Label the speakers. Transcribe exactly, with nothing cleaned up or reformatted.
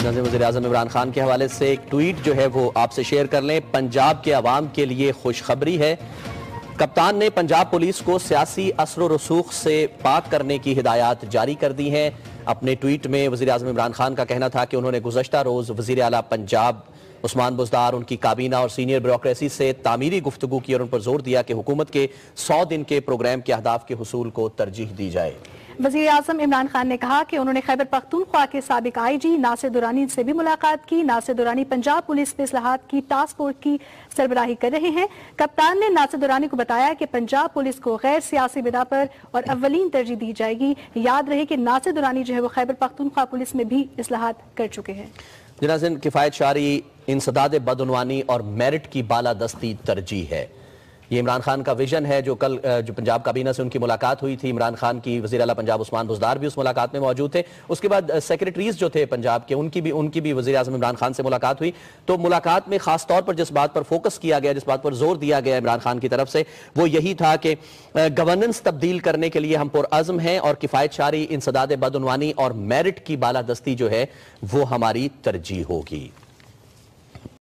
Speaker 1: وزیر اعظم عمران خان کے حوالے سے ایک ٹویٹ جو ہے وہ آپ سے شیئر کر لیں۔ پنجاب کے عوام کے لیے خوشخبری ہے، کپتان نے پنجاب پولیس کو سیاسی اثر و رسوخ سے پاک کرنے کی ہدایات جاری کر دی ہیں۔ اپنے ٹویٹ میں وزیر اعظم عمران خان کا کہنا تھا کہ انہوں نے گزشتہ روز وزیر اعلیٰ پنجاب عثمان بزدار، ان کی کابینہ اور سینئر بیوروکریسی سے تعمیری گفتگو کی اور ان پر زور دیا کہ حکومت کے سو دن کے پروگرام کے اہداف کے حصول کو ترجیح دی جائے۔
Speaker 2: وزیر اعظم عمران خان نے کہا کہ انہوں نے خیبر پختونخوا کے سابق آئی جی ناصر درانی سے بھی ملاقات کی۔ ناصر درانی پنجاب پولیس میں اصلاحات کی ٹاسک فورس کی سربراہی کر رہے ہیں۔ کپتان نے ناصر درانی کو بتایا کہ پنجاب پولیس کو غیر سیاسی بنا پر اور اولین ترجیح دی جائے گی۔ یاد رہے کہ ناصر درانی جو ہے وہ خیبر پختونخوا پولیس میں بھی اصلاحات کر چکے ہیں۔
Speaker 1: ناظرین، کفایت شعاری، انسداد بدعنوانی اور میرٹ کی بالادستی ترجیح ہے، یہ عمران خان کا ویژن ہے۔ جو کل جو پنجاب کابینہ سے ان کی ملاقات ہوئی تھی، عمران خان کی وزیر اعلیٰ پنجاب عثمان بزدار بھی اس ملاقات میں موجود تھے۔ اس کے بعد سیکریٹریز جو تھے پنجاب کے، ان کی بھی ان کی بھی وزیر اعظم عمران خان سے ملاقات ہوئی۔ تو ملاقات میں خاص طور پر جس بات پر فوکس کیا گیا، جس بات پر زور دیا گیا عمران خان کی طرف سے، وہ یہی تھا کہ گورننس تبدیل کرنے کے لیے ہم پرعزم ہیں اور کفایت شعاری، انسداد بدعنوانی اور میرٹ کی بالادستی جو ہے وہ ہماری ترجیح ہوگی۔